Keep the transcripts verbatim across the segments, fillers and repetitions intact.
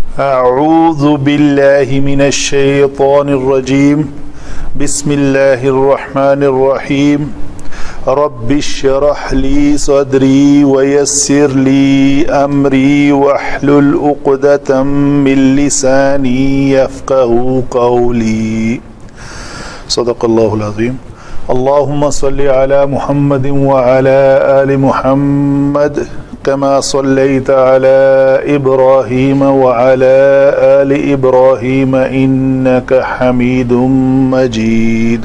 اعوذ باللہ من الشیطان الرجیم بسم اللہ الرحمن الرحیم رب اشرح لی صدری ویسر لی امری واحلل عقدۃ من لسانی یفقہوا قولی صدق اللہ العظیم. اللہم صل علی محمد وعلی آل محمد كما صليت على إبراهيم وعلى آل إبراهيم إنك حميد مجيد.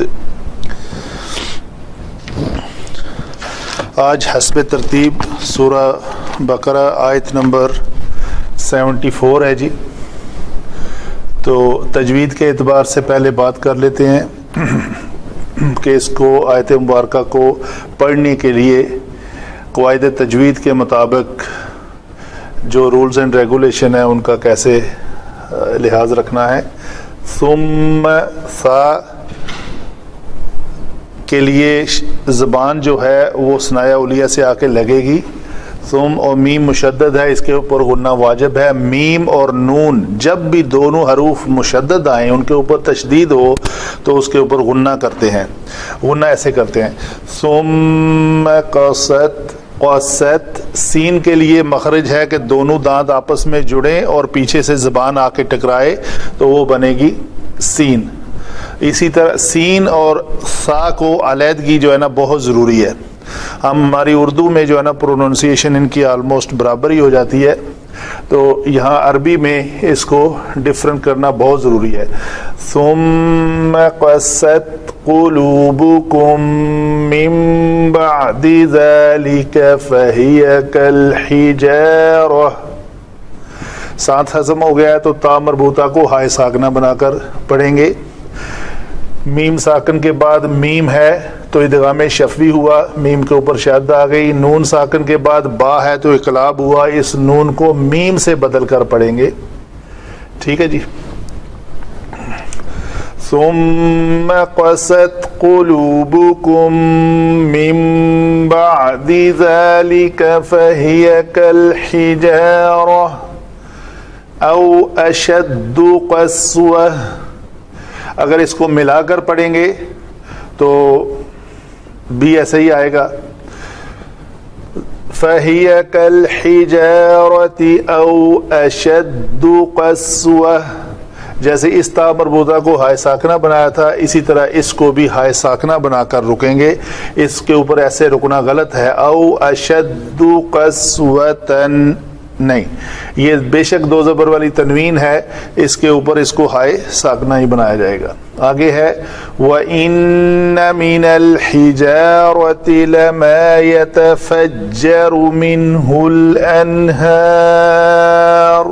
آج حسب ترتیب سورہ بقرہ آیت نمبر سیونٹی فور ہے جی. تو تجوید کے اعتبار سے پہلے بات کر لیتے ہیں کہ اس کو آیت مبارکہ کو پڑھنے کے لیے قواعد تجوید کے مطابق جو رولز اینڈ ریگولیشن ہیں ان کا کیسے لحاظ رکھنا ہے. ثم سا کے لیے زبان جو ہے وہ ثنایا اولیہ سے آ کے لگے گی. ثم اور میم مشدد ہے، اس کے اوپر غنہ واجب ہے. میم اور نون جب بھی دونوں حروف مشدد آئیں ان کے اوپر تشدید ہو تو اس کے اوپر غنہ کرتے ہیں. غنہ ایسے کرتے ہیں ثم قصت. قصت سین کے لیے مخرج ہے کہ دونوں دانت آپس میں جڑیں اور پیچھے سے زبان آ کے ٹکرائے تو وہ بنے گی سین. اسی طرح سین اور سا کو علیحدگی جو ہے نا بہت ضروری ہے. ہم ہماری اردو میں جو ہے نا پروننسیشن ان کی آلموسٹ برابر ہی ہو جاتی ہے، تو یہاں عربی میں اس کو ڈفرنٹ کرنا بہت ضروری ہے. ثم قست قلوبكم من بعد ذلك فهي كالحجارة. ساتھ ہضم ہو گیا ہے تو تا مربوطہ کو ہائے ساکنہ بنا کر پڑھیں گے. میم ساکن کے بعد میم ہے تو ادغام شفوی ہوا، میم کے اوپر شد آ گئی. نون ساکن کے بعد با ہے تو اقلاب ہوا، اس نون کو میم سے بدل کر پڑھیں گے. ٹھیک ہے جی. ثم قست قلوبكم من بعد ذلك فهي كالحجارة أو أشد قسوة. اگر اس کو ملا کر پڑھیں گے تو بھی ایسا ہی آئے گا. فَهِيَ كَالْحِجَارَةِ أَوْ أَشَدُّ قَسْوَةً. جیسے اس تا مربوطہ کو ہائے ساکنہ بنایا تھا اسی طرح اس کو بھی ہائے ساکنہ بنا کر رکیں گے. اس کے اوپر ایسے رکنا غلط ہے. او اشد قسوةً نہیں، یہ بے شک دو زبر والی تنوین ہے، اس کے اوپر اس کو ہائے ساکنہ ہی بنایا جائے گا. آگے ہے وَإِنَّ مِنَ الْحِجَارَةِ لَمَا يَتَفَجَّرُ مِنْهُ الْأَنْهَارُ.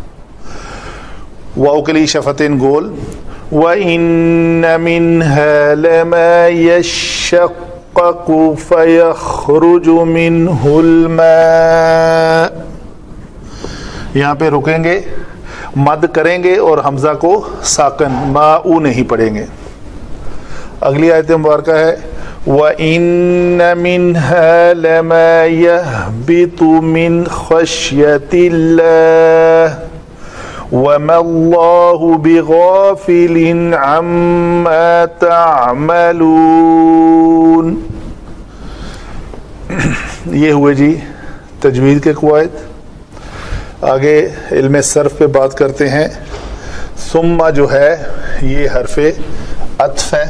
واو کے لیے شفتین گول. وَإِنَّ مِنْهَا لَمَا يَشَّقَّقُ فَيَخْرُجُ مِنْهُ الْمَاءُ. یہاں پہ رکیں گے، مد کریں گے اور حمزہ کو ساکن ما او نہیں پڑھیں گے. اگلی آیت مبارکہ ہے وَإِنَّ مِنْهَا لَمَا يَهْبِطُ مِنْ خَشْيَةِ اللَّهِ وَمَا اللَّهُ بِغَافِلٍ عَمَّا تَعْمَلُونَ. یہ ہوئے جی تجوید کے قواعد. آگے علم صرف پہ بات کرتے ہیں. ثم جو ہے یہ حرف عطف ہے،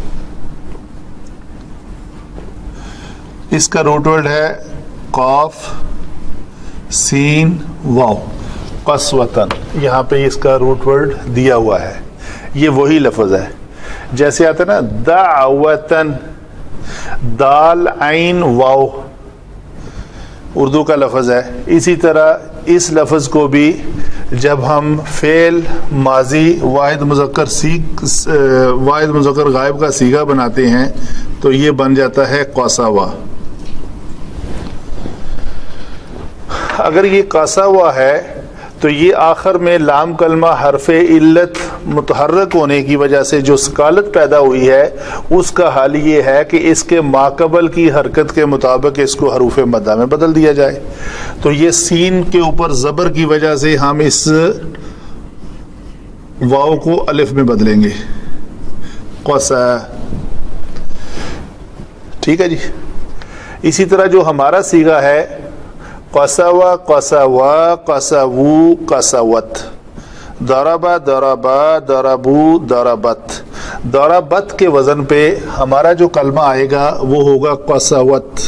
اس کا روٹ ورڈ ہے قاف سین واو. قسوتن یہاں پہ اس کا روٹ ورڈ دیا ہوا ہے. یہ وہی لفظ ہے جیسے آتا ہے نا دعوتن، دال عین واو اردو کا لفظ ہے. اسی طرح اس لفظ کو بھی جب ہم فعل ماضی واحد مذکر سیغ واحد مذکر غائب کا صیغہ بناتے ہیں تو یہ بن جاتا ہے قاسوا. اگر یہ قاسوا ہے تو یہ آخر میں لام کلمہ حرف علت متحرک ہونے کی وجہ سے جو سکالت پیدا ہوئی ہے اس کا حال یہ ہے کہ اس کے ماقبل کی حرکت کے مطابق اس کو حروف مدہ میں بدل دیا جائے. تو یہ سین کے اوپر زبر کی وجہ سے ہم اس واو کو الف میں بدلیں گے. قصا. ٹھیک ہے جی. اسی طرح جو ہمارا صیغہ ہے قصوا قصوا قصوو قصوت، ضربا ضربا ضربو ضربت. ضربت کے وزن پہ ہمارا جو کلمہ آئے گا وہ ہوگا قصوت.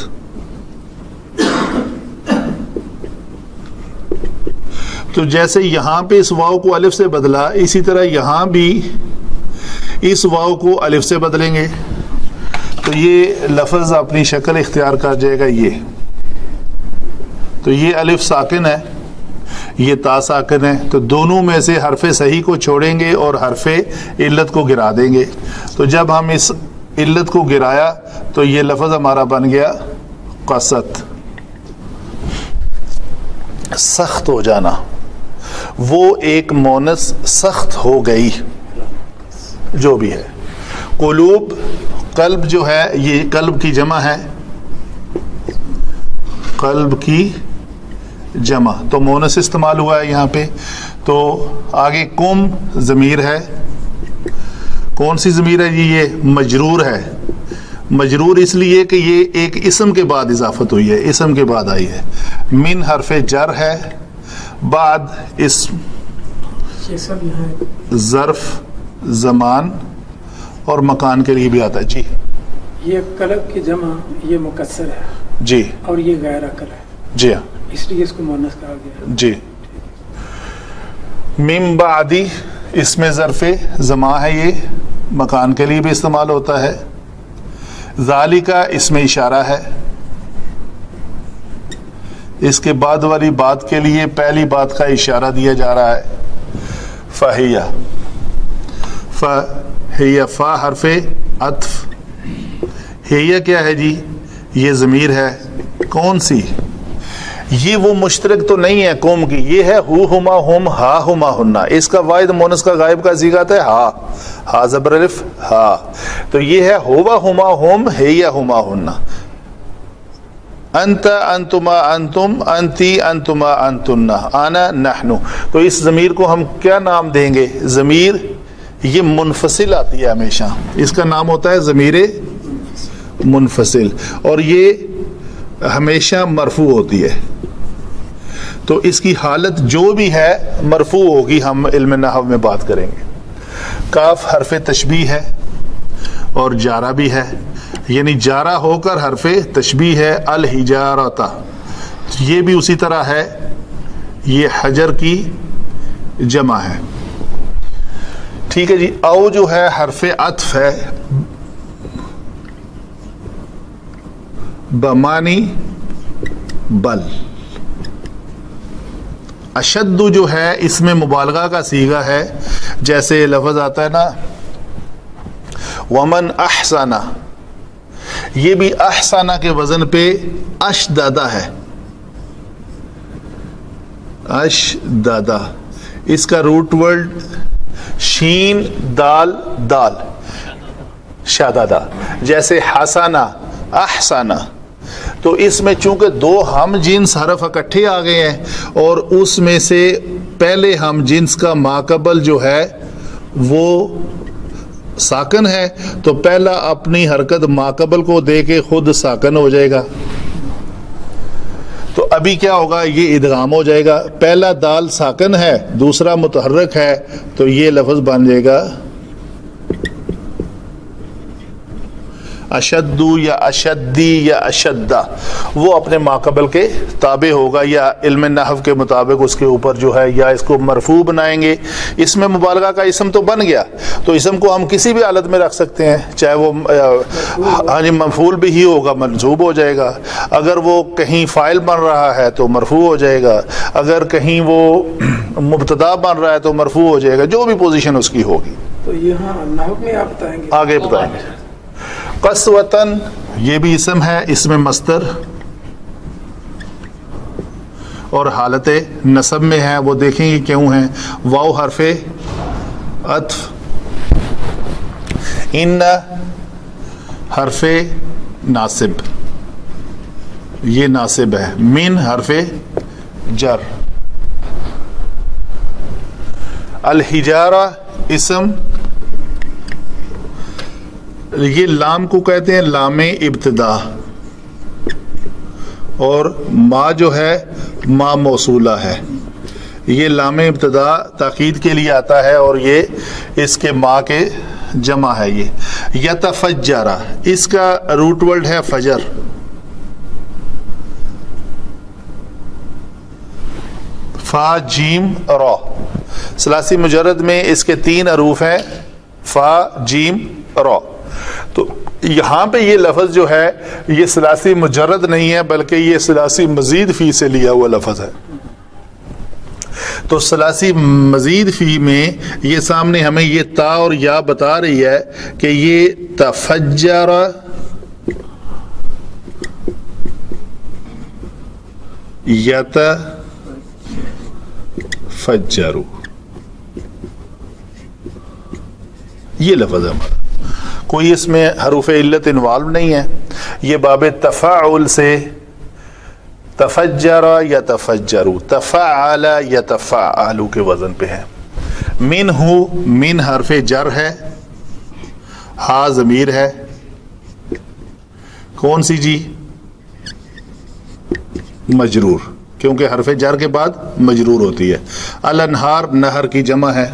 تو جیسے یہاں پہ اس واو کو الف سے بدلا اسی طرح یہاں بھی اس واو کو الف سے بدلیں گے. تو یہ لفظ اپنی شکل اختیار کر جائے گا. یہ تو یہ الف ساکن ہے، یہ تا ساکن ہے، تو دونوں میں سے حرف صحیح کو چھوڑیں گے اور حرف علت کو گرا دیں گے. تو جب ہم اس علت کو گرایا تو یہ لفظ ہمارا بن گیا قصت. سخت ہو جانا، وہ ایک مونس سخت ہو گئی جو بھی ہے. قلوب، قلب جو ہے یہ قلب کی جمع ہے، قلب کی جمع، تو مونس استعمال ہوا ہے یہاں پہ. تو آگے کم ضمیر ہے. کون سی ضمیر ہے جی؟ یہ مجرور ہے. مجرور اس لیے کہ یہ ایک اسم کے بعد اضافت ہوئی ہے، اسم کے بعد آئی ہے. من حرف جر ہے، بعد اسم، ظرف، زمان اور مکان کے لیے بھی آتا ہے. جی یہ قلب کی جمع یہ مکسر ہے جی، اور یہ غیر عقل ہے جی ہاں، اس لیے اس کو مؤنث کہا گیا. جی. من بعدی اس میں ظرف زمان ہے، یہ مکان کے لیے بھی استعمال ہوتا ہے. ذالکا اس میں اشارہ ہے، اس کے بعد والی بات کے لیے پہلی بات کا اشارہ دیا جا رہا ہے. فہیا، فہیا، فا حرف عطف. ہیا کیا ہے جی؟ یہ ضمیر ہے. کون سی؟ یہ وہ مشترک تو نہیں ہے قوم کی، یہ ہے ہو ہما ہم ہا ہما ہننا. اس کا واحد مونس کا غائب کا صیغہ ہے ہا، ہا زبر الف ہا. تو یہ ہے ہوا ہما ہم ہیا ہما ہننا. انت انتما انتم انتی انتما انتنا انا نحنو. تو اس ضمیر کو ہم کیا نام دیں گے؟ ضمیر یہ منفصل آتی ہے ہمیشہ، اس کا نام ہوتا ہے ضمیر منفصل، اور یہ ہمیشہ مرفوع ہوتی ہے. تو اس کی حالت جو بھی ہے مرفوع ہوگی، ہم علم نحو میں بات کریں گے. کاف حرف تشبیہ ہے اور جارہ بھی ہے، یعنی جارہ ہو کر حرف تشبیہ ہے. الحجارتا، یہ بھی اسی طرح ہے، یہ حجر کی جمع ہے. ٹھیک ہے جی. او جو ہے حرف عطف ہے، بمانی بل. اشد جو ہے اس میں مبالغہ کا صیغہ ہے، جیسے لفظ آتا ہے نا ومن احسنا، یہ بھی احسنا کے وزن پہ اشدادہ ہے. اشدادہ، اس کا روٹ ورڈ شین دال دال، شادادہ. جیسے حسنا احسنا، تو اس میں چونکہ دو ہم جنس حرف اکٹھے آ گئے ہیں اور اس میں سے پہلے ہم جنس کا ماقبل جو ہے وہ ساکن ہے، تو پہلا اپنی حرکت ماقبل کو دے کے خود ساکن ہو جائے گا. تو ابھی کیا ہوگا؟ یہ ادغام ہو جائے گا. پہلا دال ساکن ہے، دوسرا متحرک ہے، تو یہ لفظ بن جائے گا اشدو یا اشدی یا اشدہ. وہ اپنے ماقبل کے تابع ہوگا، یا علم نحو کے مطابق اس کے اوپر جو ہے یا اس کو مرفوع بنائیں گے. اس میں مبالغہ کا اسم تو بن گیا، تو اسم کو ہم کسی بھی حالت میں رکھ سکتے ہیں، چاہے وہ ہاں جی مفعول بھی ہی ہوگا منصوب ہو جائے گا. اگر وہ کہیں فاعل بن رہا ہے تو مرفوع ہو جائے گا، اگر کہیں وہ مبتدا بن رہا ہے تو مرفوع ہو جائے گا، جو بھی پوزیشن اس کی ہوگی. تو یہاں نحو میں آپ بتائیں گے، آگے بتائیں گے. قسوتن یہ بھی اسم ہے، اس میں مصدر اور حالت نصب میں ہیں، وہ دیکھیں گے کیوں ہیں. واو حرف عطف، ان حرف ناصب، یہ ناصب ہے. من حرف جر. الحجارہ اسم، یہ لام کو کہتے ہیں لام ابتدا، اور ما جو ہے ما موصولہ ہے. یہ لام ابتدا تاکید کے لیے آتا ہے اور یہ اس کے ما کے جمع ہے. یہ یتفجرہ، اس کا روٹ ورڈ ہے فجر. فا جیم را، ثلاثی مجرد میں اس کے تین حروف ہیں، فا جیم را. تو یہاں پہ یہ لفظ جو ہے یہ ثلاثی مجرد نہیں ہے بلکہ یہ ثلاثی مزید فی سے لیا ہوا لفظ ہے. تو ثلاثی مزید فی میں یہ سامنے ہمیں یہ تا اور یا بتا رہی ہے کہ یہ تفجر یت فجرو، یہ لفظ ہے ہمارا. کوئی اس میں حروف علت انوالو نہیں ہے. یہ باب تفاعل سے تفجر یا تفجرو، تفعل یا تفعلو کے وزن پہ ہے. من ہو، من حرف جر ہے، ہا ضمیر ہے. کون سی جی؟ مجرور، کیونکہ حرف جر کے بعد مجرور ہوتی ہے. الانہار نہر کی جمع ہے،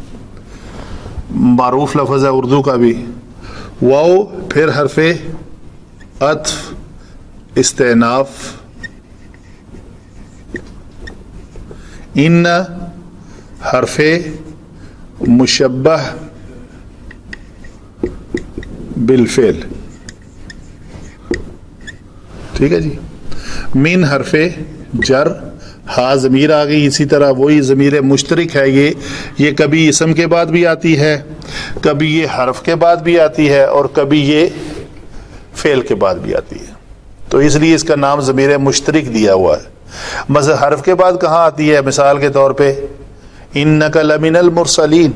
معروف لفظ ہے اردو کا بھی. واو پھر حرف عطف استئناف. ان حرف مشبہ بالفعل، ٹھیک ہے جی. من حرف جر، ہا ضمیر آ گئی. اسی طرح وہی ضمیر مشترک ہے، یہ یہ کبھی اسم کے بعد بھی آتی ہے، کبھی یہ حرف کے بعد بھی آتی ہے، اور کبھی یہ فعل کے بعد بھی آتی ہے. تو اس لیے اس کا نام ضمیر مشترک دیا ہوا ہے. مثلا حرف کے بعد کہاں آتی ہے؟ مثال کے طور پہ انک لمن المرسلین.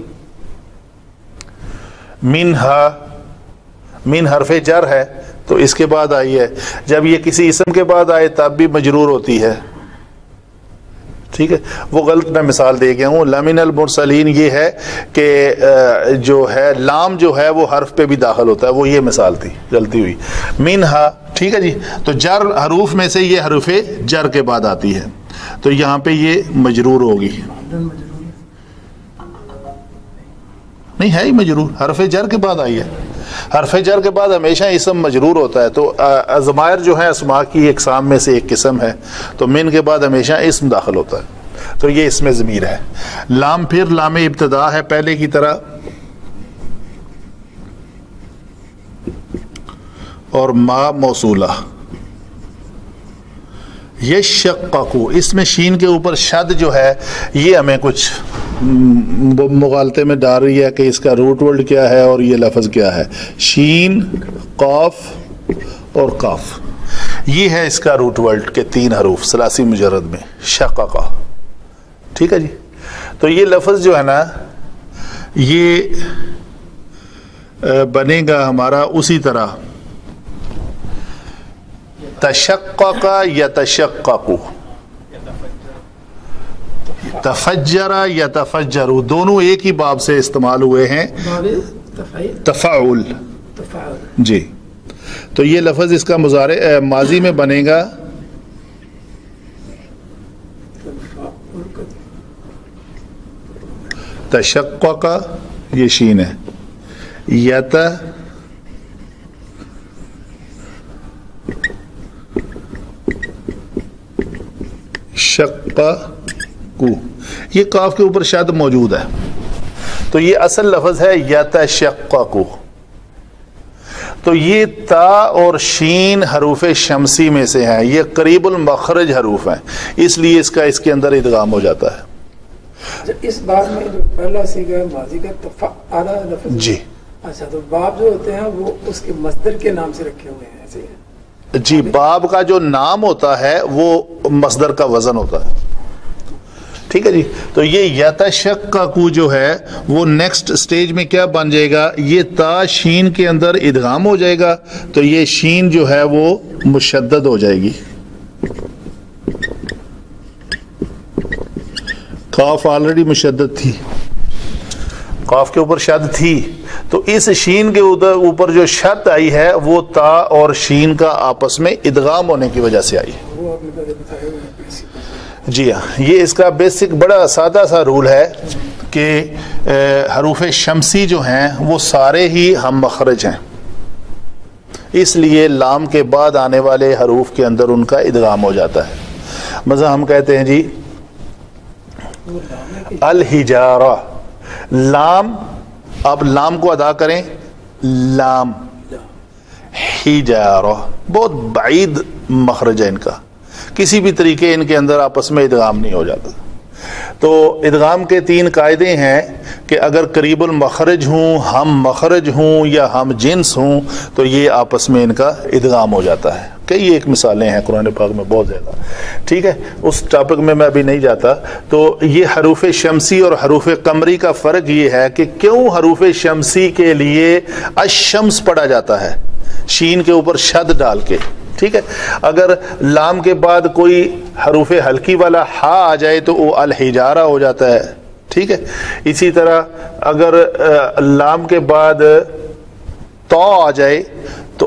منہا، من حرف جر ہے تو اس کے بعد آئی ہے. جب یہ کسی اسم کے بعد آئے تب بھی مجرور ہوتی ہے، ٹھیک ہے. وہ غلط میں مثال دے گیا ہوں. لمن المرسلین یہ ہے کہ جو ہے لام جو ہے وہ حرف پہ بھی داخل ہوتا ہے، وہ یہ مثال تھی، غلطی ہوئی. منہا، ٹھیک ہے جی. تو جر حروف میں سے یہ حرف جر کے بعد آتی ہے، تو یہاں پہ یہ مجرور ہوگی. نہیں ہے ہی مجرور، حرف جر کے بعد آئی ہے. حرف جر کے بعد ہمیشہ اسم مجرور ہوتا ہے. تو ضمائر جو ہیں اسماء کی اقسام میں سے ایک قسم ہے، تو من کے بعد ہمیشہ اسم داخل ہوتا ہے، تو یہ اس میں ضمیر ہے. لام پھر لام ابتدا ہے پہلے کی طرح، اور ما موصولہ. یشققو، اس میں شین کے اوپر شد جو ہے یہ ہمیں کچھ مغالطے میں ڈال رہی ہے کہ اس کا روٹ ورڈ کیا ہے اور یہ لفظ کیا ہے. شین، قاف اور کاف، یہ ہے اس کا روٹ ورڈ کے تین حروف ثلاثی مجرد میں. شققا، ٹھیک ہے جی. تو یہ لفظ جو ہے نا یہ بنے گا ہمارا اسی طرح تشقق یتشقق، تفجر یتفجر، دونوں ایک ہی باب سے استعمال ہوئے ہیں. تفاعل، جی. تو یہ لفظ اس کا مضارع ماضی میں بنے گا تشقق، یہ شین ہے. یت شقق، یہ کاف کے اوپر شد موجود ہے، تو یہ اصل لفظ ہے یتشقق. تو یہ تا اور شین حروف شمسی میں سے ہیں، یہ قریب المخرج حروف ہیں، اس لیے اس کا اس کے اندر ادغام ہو جاتا ہے. اس باب میں جو پہلا سیغہ ماضی کا تفعل لفظ، جی. اچھا، تو باب جو ہوتے ہیں وہ اس کے مصدر کے نام سے رکھے ہوئے ہیں، ایسے جی باب کا جو نام ہوتا ہے وہ مصدر کا وزن ہوتا ہے. ٹھیک ہے جی. تو یہ یتشقق جو ہے وہ نیکسٹ سٹیج میں کیا بن جائے گا, یہ تا شین کے اندر ادغام ہو جائے گا, تو یہ شین جو ہے وہ مشدد ہو جائے گی. قاف آلریڈی مشدد تھی, قاف کے اوپر شد تھی, تو اس شین کے اوپر جو شد آئی ہے وہ تا اور شین کا آپس میں ادغام ہونے کی وجہ سے آئی. جی ہاں, یہ اس کا بیسک بڑا سادہ سا رول ہے کہ حروف شمسی جو ہیں وہ سارے ہی ہم مخرج ہیں, اس لیے لام کے بعد آنے والے حروف کے اندر ان کا ادغام ہو جاتا ہے. مثلا ہم کہتے ہیں جی الحجارہ, لام, اب لام کو ادا کریں, لام حجارہ, بہت بعید مخرج ہے ان کا, کسی بھی طریقے ان کے اندر آپس میں ادغام نہیں ہو جاتا. تو ادغام کے تین قاعدے ہیں کہ اگر قریب المخرج ہوں, ہم مخرج ہوں یا ہم جنس ہوں, تو یہ آپس میں ان کا ادغام ہو جاتا ہے. کئی ایک مثالیں ہیں قرآن پاک میں بہت زیادہ. ٹھیک ہے, اس ٹاپک میں میں ابھی نہیں جاتا. تو یہ حروف شمسی اور حروف قمری کا فرق یہ ہے کہ کیوں حروف شمسی کے لیے الشمس پڑھا جاتا ہے شین کے اوپر شد ڈال کے. ٹھیک ہے, اگر لام کے بعد کوئی حروف ہلکی والا ہا آ جائے تو وہ الحجارہ ہو جاتا ہے. ٹھیک ہے, اسی طرح اگر لام کے بعد تو آ جائے تو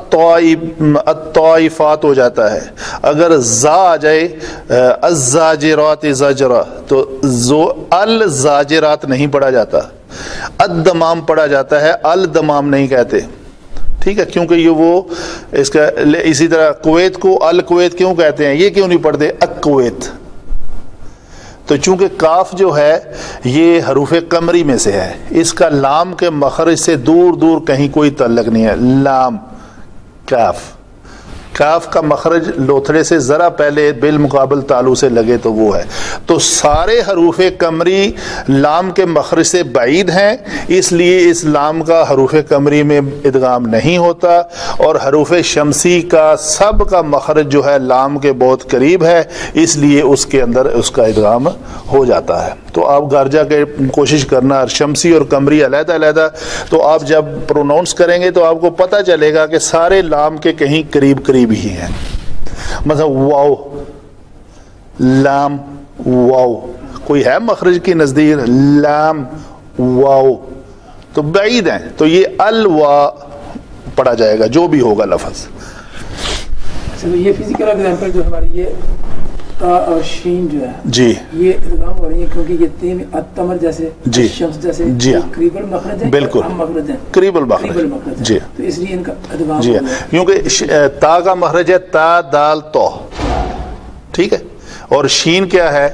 الطائفات ہو جاتا ہے. اگر زا آ جائے الزاجرات زجرا تو زو الزاجرات نہیں پڑھا جاتا, الدمام پڑھا جاتا ہے, الدمام نہیں کہتے. ٹھیک ہے, کیونکہ یہ وہ اس کا. اسی طرح کویت کو الکویت کیوں کہتے ہیں, یہ کیوں نہیں پڑھتے اکویت, تو چونکہ کاف جو ہے یہ حروف قمری میں سے ہے, اس کا لام کے مخرج سے دور دور کہیں کوئی تعلق نہیں ہے. لام کاف, کاف کا مخرج لوتھڑے سے ذرا پہلے بالمقابل تالو سے لگے تو وہ ہے. تو سارے حروف قمری لام کے مخرج سے بعید ہیں, اس لیے اس لام کا حروف قمری میں ادغام نہیں ہوتا, اور حروف شمسی کا سب کا مخرج جو ہے لام کے بہت قریب ہے, اس لیے اس کے اندر اس کا ادغام ہو جاتا ہے. تو آپ گھر جا کے کوشش کرنا شمسی اور قمری علیحدہ علیحدہ, تو آپ جب پروناؤنس کریں گے تو آپ کو پتہ چلے گا کہ سارے لام کے کہیں قریب قریب ہی ہیں. مثلا واو, لام واو, کوئی ہے مخرج کی نزدیک, لام واو تو بعید ہیں, تو یہ الوا پڑھا جائے گا جو بھی ہوگا لفظ. یہ فزیکل ایگزامپل جو ہماری یہ تا اور شین جو ہے جی یہ ادغام ہو رہی ہے کیونکہ یہ تین التمر جیسے جی شمس جیسے جی قریب المخرج ہے, بالکل ہم مخرج ہیں قریب المخرج جی, تو اس لیے ان کا ادغام جی کیونکہ تا کا مخرج ہے تا دال تو. ٹھیک ہے, اور شین کیا ہے,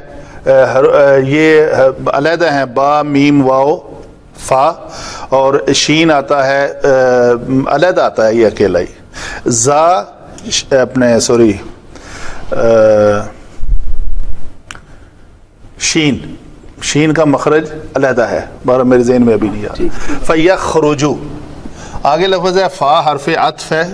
یہ علیحدہ ہیں با میم واو فا, اور شین آتا ہے علیحدہ آتا ہے یہ اکیلا ہی. زا اپنے سوری شین, شین کا مخرج علیحدہ ہے, بارہ میرے ذہن میں ابھی نہیں آ رہا. فیخرجو, آگے لفظ ہے فا حرف عطف ہے.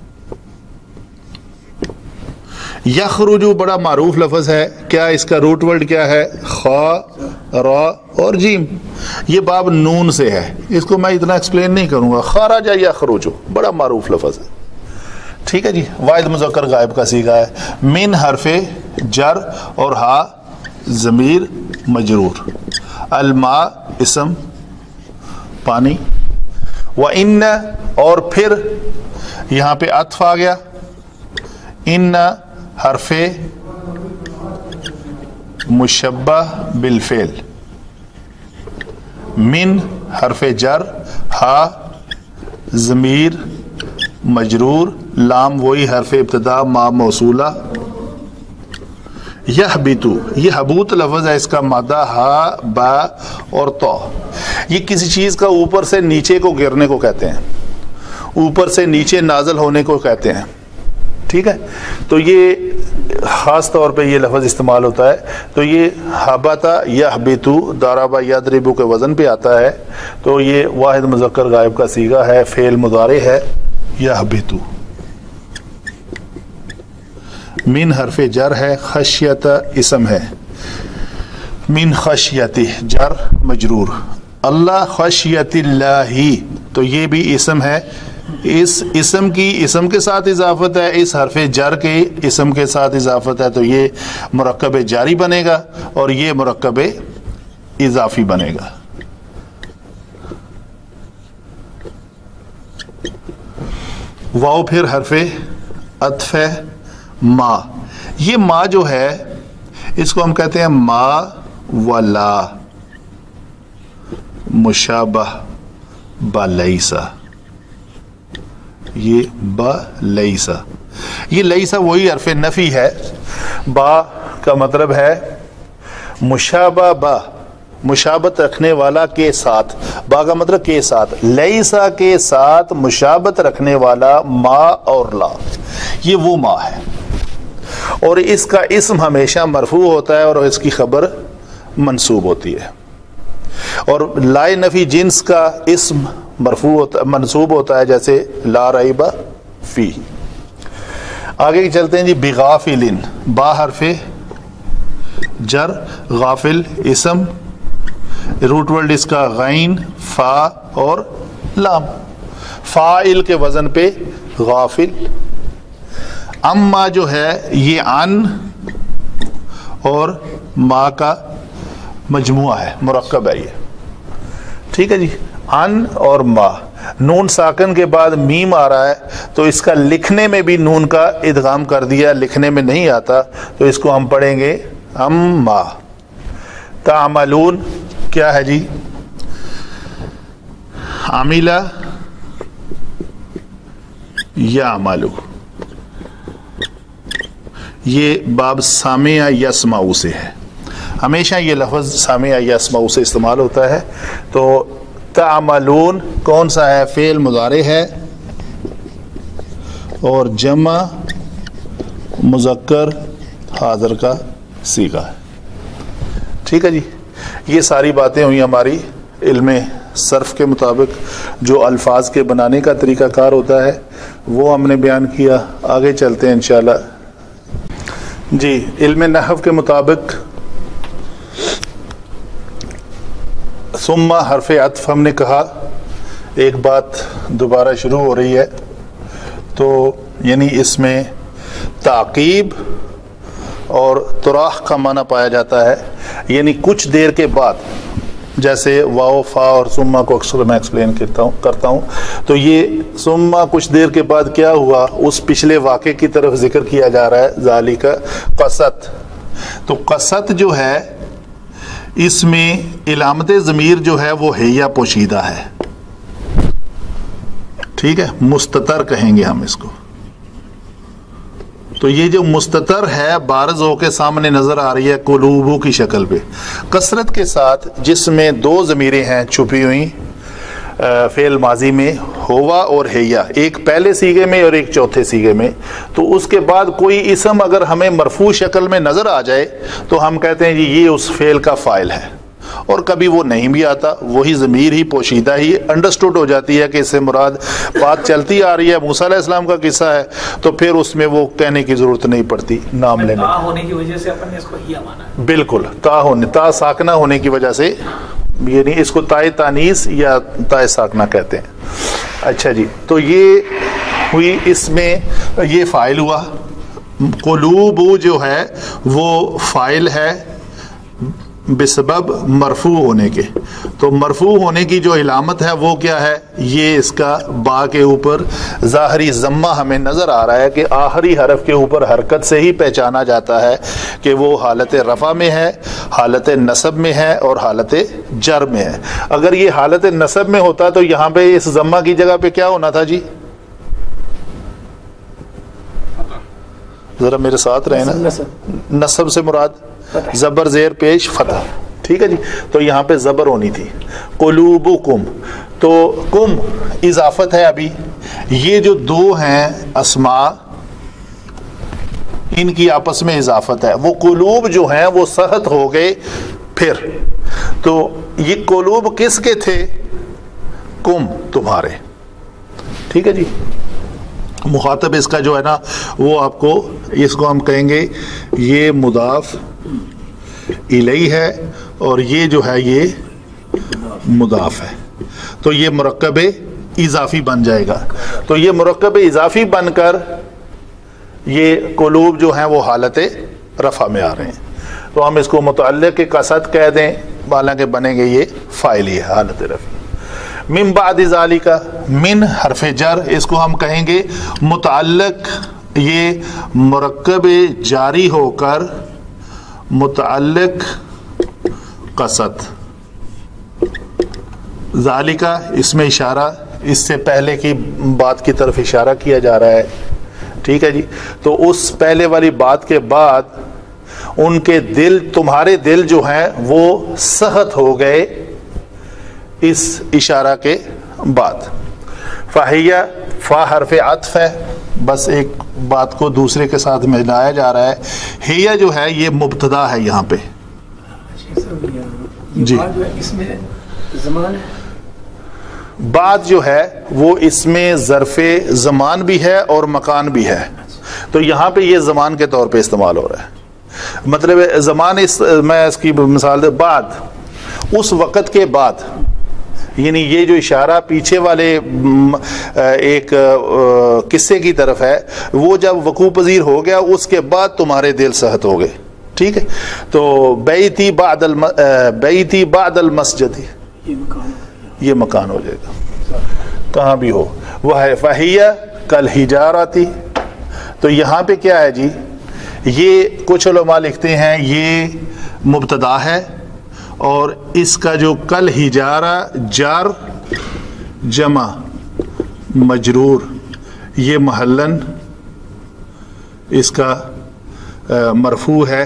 یخرجو بڑا معروف لفظ ہے, کیا اس کا روٹ ورڈ کیا ہے, خا را اور جیم. یہ باب نون سے ہے, اس کو میں اتنا ایکسپلین نہیں کروں گا. خارج یخرجو بڑا معروف لفظ ہے. ٹھیک ہے جی, واحد مذکر غائب کا صیغہ ہے. من حرف جر اور ہا ضمیر مجرور. الماء اسم پانی. وَإِنَّ اور پھر یہاں پہ عطف آ گیا. ان حرف مشبہ بالفعل. من حرف جر, ہا ضمیر مجرور, لام وہی حرف ابتدا ما موصولہ. یحبتو, یہ حبوت لفظ ہے, اس کا مادہ ہا با اور تو. یہ کسی چیز کا اوپر سے نیچے کو گرنے کو کہتے ہیں, اوپر سے نیچے نازل ہونے کو کہتے ہیں. ٹھیک ہے, تو یہ خاص طور پہ یہ لفظ استعمال ہوتا ہے. تو یہ حبتا یحبتو ضربا یضربو کے وزن پہ آتا ہے, تو یہ واحد مذکر غائب کا صیغہ ہے, فعل مضارع ہے یحبتو. من حرف جر ہے، خشیت اسم ہے، من خشیت جر مجرور، اللہ خشیت اللہ تو یہ بھی اسم ہے، اس اسم کی اسم کے ساتھ اضافت ہے، اس حرف جر کے اسم کے ساتھ اضافت ہے، تو یہ مرکب جاری بنے گا اور یہ مرکب اضافی بنے گا۔ واو پھر حرف عطف ہے، ما، یہ ما جو ہے اس کو ہم کہتے ہیں ما ولا مشابہ با لیسا، یہ با لیسا، یہ لیسا وہی حرف نفی ہے، با کا مطلب ہے مشابہ با، مشابت رکھنے والا کے ساتھ، با کا مطلب کے ساتھ، لیسا کے ساتھ مشابت رکھنے والا ما اور لا، یہ وہ ما ہے، اور اس کا اسم ہمیشہ مرفوع ہوتا ہے اور اس کی خبر منصوب ہوتی ہے، اور لائے نفی جنس کا اسم مرفوع ہوتا منصوب ہوتا ہے، جیسے لا ریب فی۔ آگے چلتے ہیں جی، بغافلن، با حرف جر، غافل اسم، روٹ ورڈ اس کا غین، فا اور لام، فاعل کے وزن پہ غافل۔ اما جو ہے یہ ان اور ما کا مجموعہ ہے، مرکب ہے یہ، ٹھیک ہے جی، ان اور ما، نون ساکن کے بعد میم آ رہا ہے تو اس کا لکھنے میں بھی نون کا ادغام کر دیا، لکھنے میں نہیں آتا تو اس کو ہم پڑھیں گے اما۔ تعملون کیا ہے جی، عاملہ یعملو، یہ باب سامع یسمعو سے ہے، ہمیشہ یہ لفظ سامع یسمعو سے استعمال ہوتا ہے۔ تو تعملون کون سا ہے، فعل مضارع ہے اور جمع مذکر حاضر کا صیغہ ہے، ٹھیک ہے جی۔ یہ ساری باتیں ہوئی ہماری علم صرف کے مطابق، جو الفاظ کے بنانے کا طریقہ کار ہوتا ہے وہ ہم نے بیان کیا۔ آگے چلتے ہیں انشاءاللہ جی، علم نحو کے مطابق ثم حرف عطف ہم نے کہا، ایک بات دوبارہ شروع ہو رہی ہے، تو یعنی اس میں تعقیب اور تراخ کا معنی پایا جاتا ہے، یعنی کچھ دیر کے بعد، جیسے واو فا اور ثم کو اکثر میں ایکسپلین کرتا ہوں کرتا ہوں تو یہ ثم کچھ دیر کے بعد کیا ہوا، اس پچھلے واقعے کی طرف ذکر کیا جا رہا ہے، ذالک قصت۔ تو قصت جو ہے اس میں علامت ضمیر جو ہے وہ ہیا پوشیدہ ہے، ٹھیک ہے، مستتر کہیں گے ہم اس کو۔ تو یہ جو مستتر ہے بارز ہو کے سامنے نظر آ رہی ہے قلوبوں کی شکل پہ، کثرت کے ساتھ، جس میں دو ضمیریں ہیں چھپی ہوئی فعل ماضی میں، ہوا اور ہیا، ایک پہلے سیغے میں اور ایک چوتھے سیغے میں۔ تو اس کے بعد کوئی اسم اگر ہمیں مرفوع شکل میں نظر آ جائے تو ہم کہتے ہیں جی یہ اس فعل کا فاعل ہے، اور کبھی وہ نہیں بھی آتا، وہی ضمیر ہی پوشیدہ ہی انڈرسٹوڈ ہو جاتی ہے کہ اس سے مراد بات چلتی آ رہی ہے، موسیٰ علیہ السلام کا قصہ ہے، تو پھر اس میں وہ کہنے کی ضرورت نہیں پڑتی نام لینے، تا ہونے کی وجہ سے اپن نے اس کو ہیا مانا ہے، بالکل، تا ہونے تا ساکنہ ہونے کی وجہ سے، یعنی اس کو تائے تانیث یا تائے ساکنہ کہتے ہیں۔ اچھا جی، تو یہ ہوئی، اس میں یہ فاعل ہوا، قلوب جو ہے وہ فاعل ہے بسبب مرفوع ہونے کے، تو مرفوع ہونے کی جو علامت ہے وہ کیا ہے، یہ اس کا با کے اوپر ظاہری ضمہ ہمیں نظر آ رہا ہے کہ آخری حرف کے اوپر حرکت سے ہی پہچانا جاتا ہے کہ وہ حالت رفع میں ہے، حالت نصب میں ہے اور حالت جر میں ہے۔ اگر یہ حالت نصب میں ہوتا تو یہاں پہ اس ضمہ کی جگہ پہ کیا ہونا تھا جی، ذرا میرے ساتھ رہے نا، نصب سے مراد زبر زیر پیش فتح، ٹھیک ہے جی، تو یہاں پہ زبر ہونی تھی، قلوبکم، تو کم اضافت ہے، ابھی یہ جو دو ہیں اسماء ان کی آپس میں اضافت ہے، وہ قلوب جو ہیں وہ سخت ہو گئے، پھر تو یہ قلوب کس کے تھے، کم تمہارے، ٹھیک ہے جی۔ مخاطب اس کا جو ہے نا وہ آپ کو اس کو ہم کہیں گے یہ مضاف الیہ ہے اور یہ جو ہے یہ مضاف ہے، تو یہ مرکب اضافی بن جائے گا. تو یہ مرکب اضافی بن کر یہ قلوب جو ہیں وہ حالت رفع میں آ رہے ہیں. تو ہم اس کو متعلق قصد کہہ دیں، حالانکہ بنیں گے یہ فاعلی ہے حالت رفع. من بعد ذالک، من حرف جر، اس کو ہم کہیں گے متعلق، یہ مرکب جاری ہو کر متعلق قصد. ذالک اس میں اشارہ اس سے پہلے کی بات کی طرف اشارہ کیا جا رہا ہے. ٹھیک ہے جی. تو اس پہلے والی بات کے بعد ان کے دل، تمہارے دل جو ہیں وہ سخت ہو گئے اس اشارہ کے بعد. فہیہ، فا حرف عطف ہے، بس ایک بات کو دوسرے کے ساتھ ملایا جا رہا ہے. ہیہ جو ہے یہ مبتدا ہے یہاں پہ. جی اس میں زمان بعد جو ہے وہ اس میں ظرف زمان بھی ہے اور مکان بھی ہے. تو یہاں پہ یہ زمان کے طور پہ استعمال ہو رہا ہے. مطلب زمان، اس میں اس کی مثال دے، بعد، اس وقت کے بعد، یعنی یہ جو اشارہ پیچھے والے ایک قصے کی طرف ہے وہ جب وقوع پذیر ہو گیا اس کے بعد تمہارے دل سخت ہو گئے. ٹھیک ہے. تو بیتی بعد الم... بیتی بعد المسجد، یہ مکان ہو جائے گا کہاں بھی ہو. وہ ہے فہیہ کل حجارتی. تو یہاں پہ کیا ہے جی، یہ کچھ علماء لکھتے ہیں یہ مبتدا ہے اور اس کا جو کل حجارہ جار جمع مجرور، یہ محلن اس کا مرفوع ہے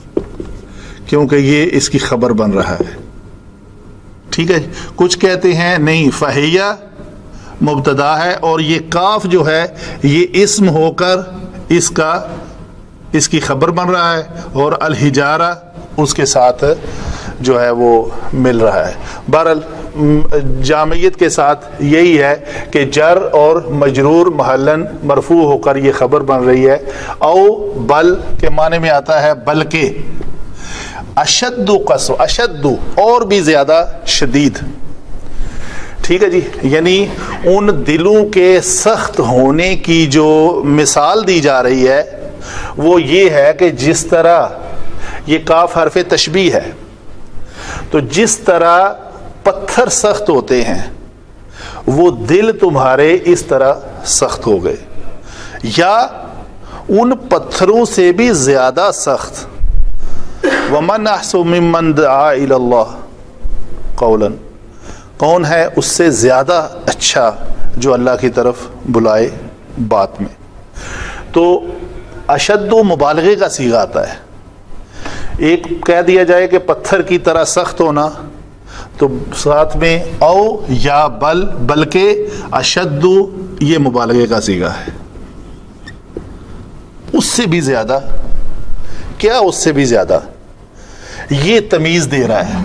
کیونکہ یہ اس کی خبر بن رہا ہے. ٹھیک ہے. کچھ کہتے ہیں نہیں، فہیہ مبتدا ہے اور یہ کاف جو ہے یہ اسم ہو کر اس کا اس کی خبر بن رہا ہے اور الحجارہ اس کے ساتھ جو ہے وہ مل رہا ہے. بہرحال جامعیت کے ساتھ یہی ہے کہ جر اور مجرور محلن مرفوع ہو کر یہ خبر بن رہی ہے. او بل کے معنی میں آتا ہے بلکہ. اشد قسو، اشد اور بھی زیادہ شدید. ٹھیک ہے جی. یعنی ان دلوں کے سخت ہونے کی جو مثال دی جا رہی ہے وہ یہ ہے کہ جس طرح یہ کاف حرف تشبیہ ہے، تو جس طرح پتھر سخت ہوتے ہیں وہ دل تمہارے اس طرح سخت ہو گئے، یا ان پتھروں سے بھی زیادہ سخت. وَمَنْ أَحْسَنُ مِمَّنْ دَعَا إِلَى اللَّهِ قَوْلًا، کون ہے اس سے زیادہ اچھا جو اللہ کی طرف بلائے بات میں. تو اشد و مبالغے کا صیغہ آتا ہے. ایک کہہ دیا جائے کہ پتھر کی طرح سخت ہونا، تو ساتھ میں او یا بل، بلکہ اشد یہ مبالغے کا صیغہ ہے. اس سے بھی زیادہ، کیا اس سے بھی زیادہ، یہ تمیز دے رہا ہے.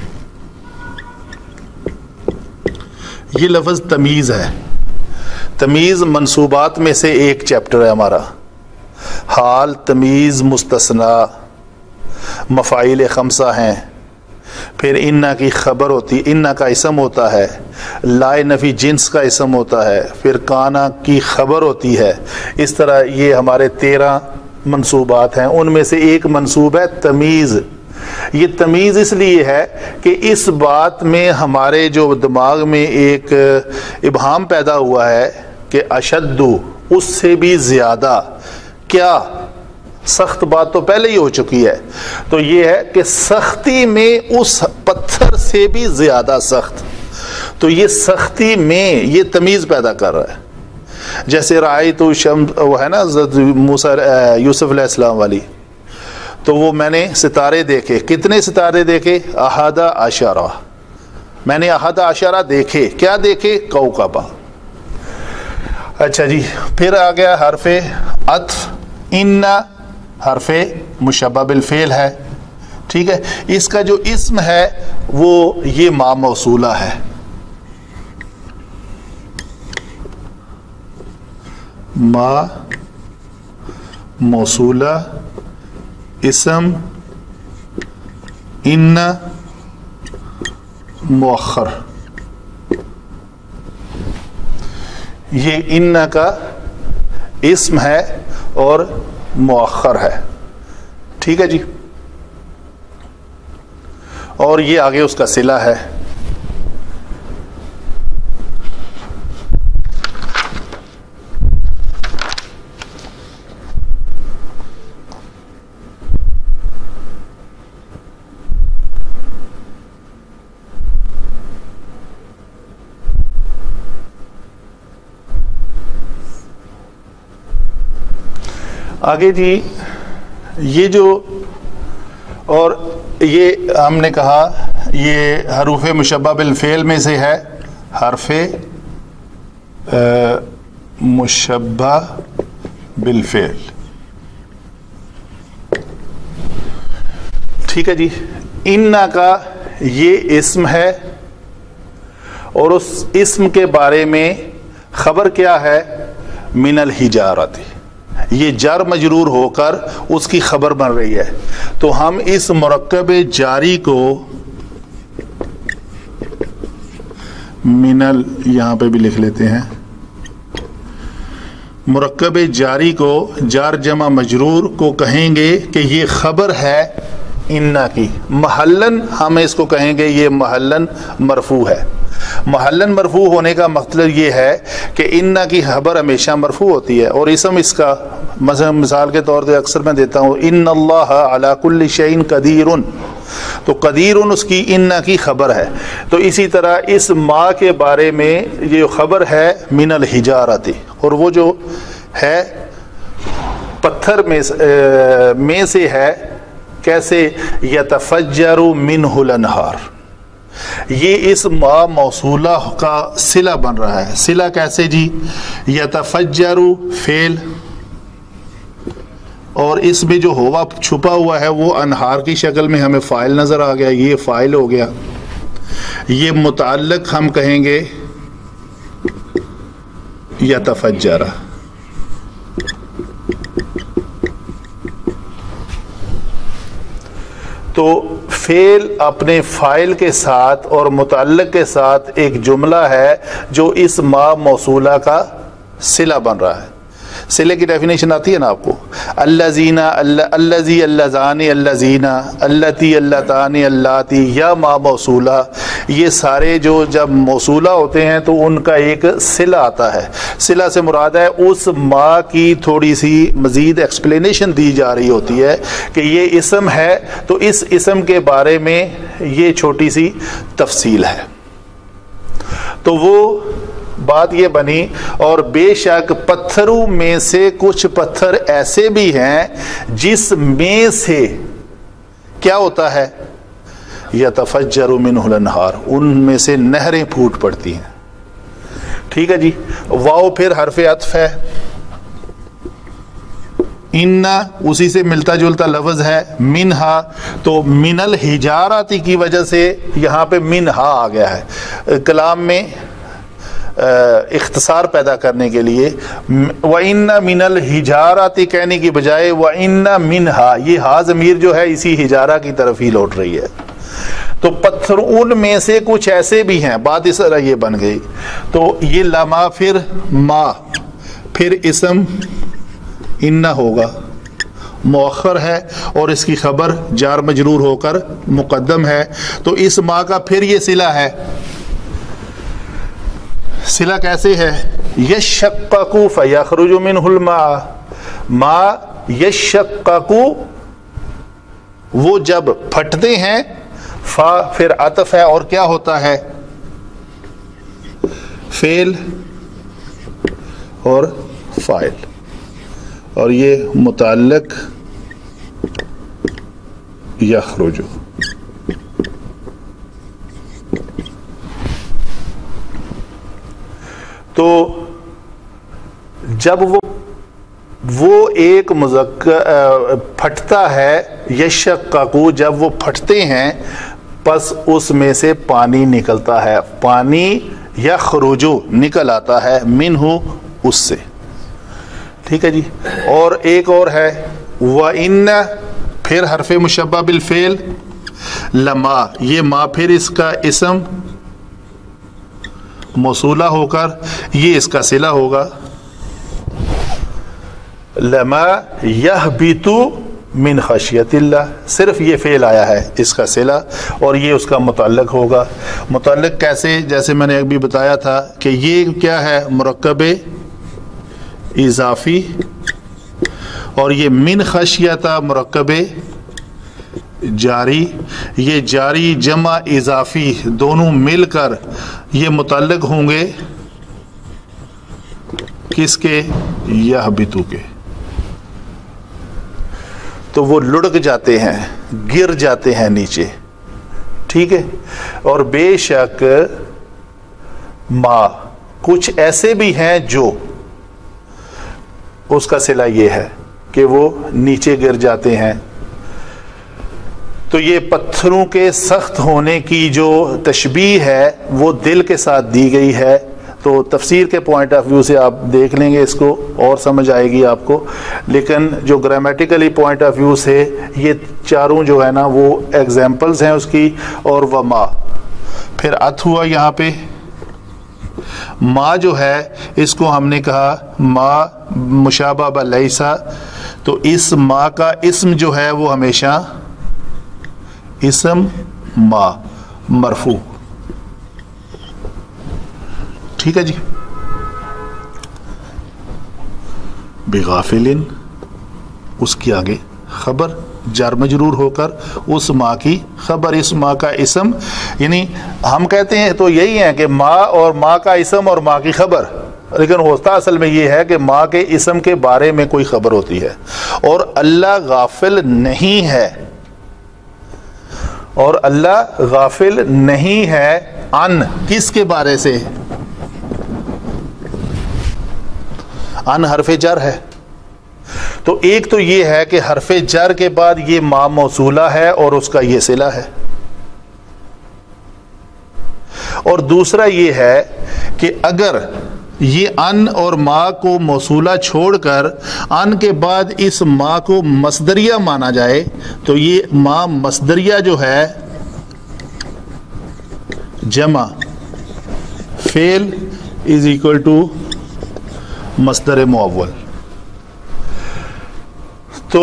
یہ لفظ تمیز ہے. تمیز منصوبات میں سے ایک چیپٹر ہے ہمارا. حال، تمیز، مستثنا، مفاعیل خمسہ ہیں. پھر انا کی خبر ہوتی، انا کا اسم ہوتا ہے. لائے نفی جنس کا اسم ہوتا ہے. پھر کانا کی خبر ہوتی ہے. اس طرح یہ ہمارے تیرہ منصوبات ہیں. ان میں سے ایک منصوب ہے تمیز. یہ تمیز اس لیے ہے کہ اس بات میں ہمارے جو دماغ میں ایک ابہام پیدا ہوا ہے کہ اشدو، اس سے بھی زیادہ. کیا سخت بات تو پہلے ہی ہو چکی ہے، تو یہ ہے کہ سختی میں اس پتھر سے بھی زیادہ سخت. تو یہ سختی میں یہ تمیز پیدا کر رہا ہے. جیسے رأیت شمس، وہ ہے نا موسیٰ یوسف علیہ السلام والی، تو وہ میں نے ستارے دیکھے. کتنے ستارے دیکھے؟ احدہ عشرہ. میں نے احدہ عشرہ دیکھے. کیا دیکھے؟ کوكبا. اچھا جی. پھر آ گیا حرف عطف. ان حرف مشبہ بالفعل ہے. ٹھیک ہے. اس کا جو اسم ہے وہ یہ ما موصولہ ہے. ما موصولہ اسم ان مؤخر. یہ ان کا اسم ہے اور مؤخر ہے. ٹھیک ہے جی. اور یہ آگے اس کا صلہ ہے. آگے جی یہ جو اور یہ ہم نے کہا یہ حروف مشبہ بالفعل میں سے ہے. حرف مشبہ بالفعل. ٹھیک ہے جی. ان کا یہ اسم ہے اور اس اسم کے بارے میں خبر کیا ہے؟ من الحجارت. یہ جر مجرور ہو کر اس کی خبر بن رہی ہے. تو ہم اس مرکب جاری کو من ال یہاں پہ بھی لکھ لیتے ہیں. مرکب جاری کو جار جمع مجرور کو کہیں گے کہ یہ خبر ہے انا کی. محلن ہم اس کو کہیں گے یہ محلن مرفوع ہے. محلن مرفوع ہونے کا مطلب یہ ہے کہ انا کی خبر ہمیشہ مرفوع ہوتی ہے اور اسم اس کا مثلا مثال کے طور پہ اکثر میں دیتا ہوں ان اللہ علی کل شیء قدیر. تو قدیر اس کی انا کی خبر ہے. تو اسی طرح اس ما کے بارے میں یہ خبر ہے من الحجارت اور وہ جو ہے پتھر میں میں سے ہے. کیسے؟ یتفجر منہ الانہار. یہ اس ما موصولہ کا صلہ بن رہا ہے. صلہ کیسے جی؟ یتفجر فعل اور اس میں جو ہوا چھپا ہوا ہے وہ انہار کی شکل میں ہمیں فاعل نظر آ گیا. یہ فاعل ہو گیا. یہ متعلق ہم کہیں گے یتفجر. تو فعل اپنے فاعل کے ساتھ اور متعلق کے ساتھ ایک جملہ ہے جو اس ما موصولہ کا صلہ بن رہا ہے. صلے کی ڈیفینیشن آتی ہے نا آپ کو. الذین الذی اللذان الذین اللتی اللتان اللاتی یا ما موصولہ. یہ سارے جو جب موصولہ ہوتے ہیں تو ان کا ایک صلہ آتا ہے. صلہ سے مراد ہے اس ما کی تھوڑی سی مزید ایکسپلینیشن دی جا رہی ہوتی ہے کہ یہ اسم ہے تو اس اسم کے بارے میں یہ چھوٹی سی تفصیل ہے. تو وہ بات یہ بنی. اور بے شک پتھروں میں سے کچھ پتھر ایسے بھی ہیں جس میں سے کیا ہوتا ہے؟ یتفجر منہ الانہار. ان میں سے نہریں پھوٹ پڑتی ہیں. ٹھیک ہے جی. واو پھر حرف عطف ہے. ان اسی سے ملتا جلتا لفظ ہے. منہا تو من الحجارات کی وجہ سے یہاں پہ منہا آ گیا ہے. کلام میں اختصار پیدا کرنے کے لیے وَإِنَّ مِنَ الْحِجَارَةِ کہنے کی بجائے وَإِنَّ مِنْهَا یہ ہا ضمیر جو ہے اسی حجارہ کی طرف ہی لوٹ رہی ہے. تو پتھر ان میں سے کچھ ایسے بھی ہیں. بات اس طرح یہ بن گئی. تو یہ لما پھر ما پھر اسم ان ہوگا مؤخر ہے اور اس کی خبر جار مجرور ہو کر مقدم ہے. تو اس ما کا پھر یہ صلہ ہے. صلہ کیسے ہے؟ یشقق فیخرج منہ الماء. ما یشقق وہ جب پھٹتے ہیں. فا پھر عطف ہے اور کیا ہوتا ہے؟ فعل اور فاعل اور یہ متعلق یخرج. تو جب وہ وہ ایک مذکر پھٹتا ہے یشققو جب وہ پھٹتے ہیں پس اس میں سے پانی نکلتا ہے. پانی یخرجو نکل آتا ہے منہ اس سے. ٹھیک ہے جی. اور ایک اور ہے وَإِنَّ، پھر حرف مشبہ بالفعل لما، یہ ما پھر اس کا اسم موصولہ ہو کر یہ اس کا صلہ ہوگا. لما یہبط من خشیت اللہ، صرف یہ فعل آیا ہے اس کا صلہ اور یہ اس کا متعلق ہوگا. متعلق کیسے؟ جیسے میں نے ابھی بتایا تھا کہ یہ کیا ہے، مرکب اضافی، اور یہ من خشیتہ مرکب جاری. یہ جاری جمع اضافی دونوں مل کر یہ متعلق ہوں گے کس کے؟ یہبطو کے. تو وہ لڑک جاتے ہیں، گر جاتے ہیں نیچے. ٹھیک ہے. اور بے شک ما، کچھ ایسے بھی ہیں جو اس کا صلہ یہ ہے کہ وہ نیچے گر جاتے ہیں. تو یہ پتھروں کے سخت ہونے کی جو تشبیہ ہے وہ دل کے ساتھ دی گئی ہے. تو تفسیر کے پوائنٹ آف ویو سے آپ دیکھ لیں گے اس کو اور سمجھ آئے گی آپ کو. لیکن جو گرامیٹیکلی پوائنٹ آف ویو سے یہ چاروں جو ہے نا وہ ایگزامپلز ہیں اس کی. اور وما پھر ات ہوا یہاں پہ. ما جو ہے اس کو ہم نے کہا ما مشابہ بلیسا، تو اس ما کا اسم جو ہے وہ ہمیشہ اسم ما مرفوع. ٹھیک ہے جی. بغافل، اس کی آگے خبر جار مجرور ہو کر اس ماں کی خبر، اس ماں کا اسم. یعنی ہم کہتے ہیں تو یہی ہے کہ ماں اور ماں کا اسم اور ماں کی خبر، لیکن ہوتا اصل میں یہ ہے کہ ماں کے اسم کے بارے میں کوئی خبر ہوتی ہے. اور اللہ غافل نہیں ہے، اور اللہ غافل نہیں ہے ان کس کے بارے سے؟ ان حرف جر ہے. تو ایک تو یہ ہے کہ حرف جر کے بعد یہ ما موصولہ ہے اور اس کا یہ صلہ ہے. اور دوسرا یہ ہے کہ اگر یہ ان اور ما کو موصولہ چھوڑ کر ان کے بعد اس ما کو مصدریہ مانا جائے تو یہ ما مصدریہ جو ہے جمع فعل از اکول ٹو مصدر معول. تو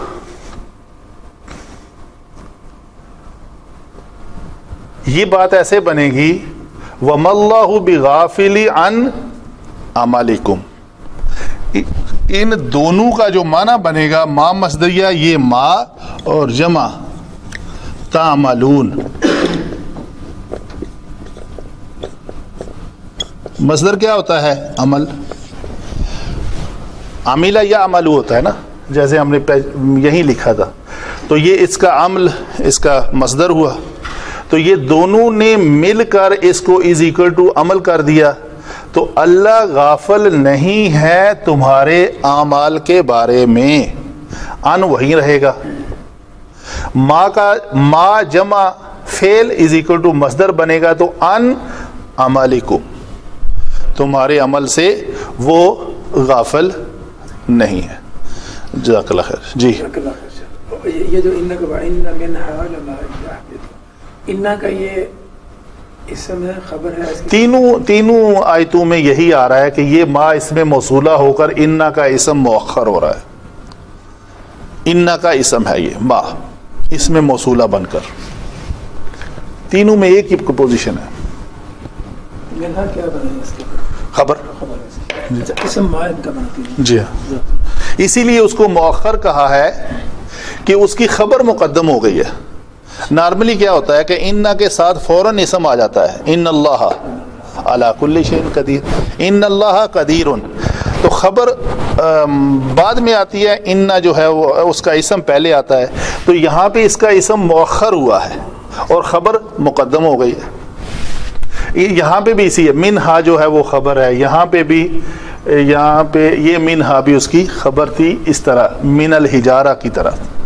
یہ بات ایسے بنے گی وَمَا اللَّهُ بِغَافِلِ عَنْ عَمَلِكُمْ. ان دونوں کا جو معنی بنے گا ما مصدریہ یہ ما اور جمع تعملون. مصدر کیا ہوتا ہے؟ عمل. عملہ یا عملو ہوتا ہے نا، جیسے ہم نے یہی لکھا تھا. تو یہ اس کا عمل اس کا مصدر ہوا. تو یہ دونوں نے مل کر اس کو از اکول ٹو عمل کر دیا. تو اللہ غافل نہیں ہے تمہارے اعمال کے بارے میں. ان وہی رہے گا. ما کا ما جمع فعل از اکول ٹو مصدر بنے گا تو ان عملکم، تمہارے عمل سے وہ غافل نہیں ہے. جزاک اللہ خیر. جی یہ جو ان کا ان منھا لما یحبط، ان کا یہ اسم ہے خبر ہے؟ تینوں تینوں آیتوں میں یہی آ رہا ہے کہ یہ ما اس میں موصولہ ہو کر ان کا اسم مؤخر ہو رہا ہے. ان کا اسم ہے یہ ما اس میں موصولہ بن کر. تینوں میں ایک ہی پوزیشن ہے. منھا کیا بنا اس کا؟ خبر. اسم ما ان کا بناتی ہے. جی ہاں، اسی لیے اس کو مؤخر کہا ہے کہ اس کی خبر مقدم ہو گئی ہے. نارملی کیا ہوتا ہے کہ ان کے ساتھ فوراً اسم آ جاتا ہے، ان اللہ علی کل شیء قدیر، ان اللہ قدیر. تو خبر بعد میں آتی ہے، ان جو ہے وہ اس کا اسم پہلے آتا ہے. تو یہاں پہ اس کا اسم مؤخر ہوا ہے اور خبر مقدم ہو گئی ہے. یہاں پہ بھی اسی ہے، منہا جو ہے وہ خبر ہے. یہاں پہ بھی یہاں پہ یہ منہا بھی اس کی خبر تھی، اس طرح من الحجارہ کی طرح.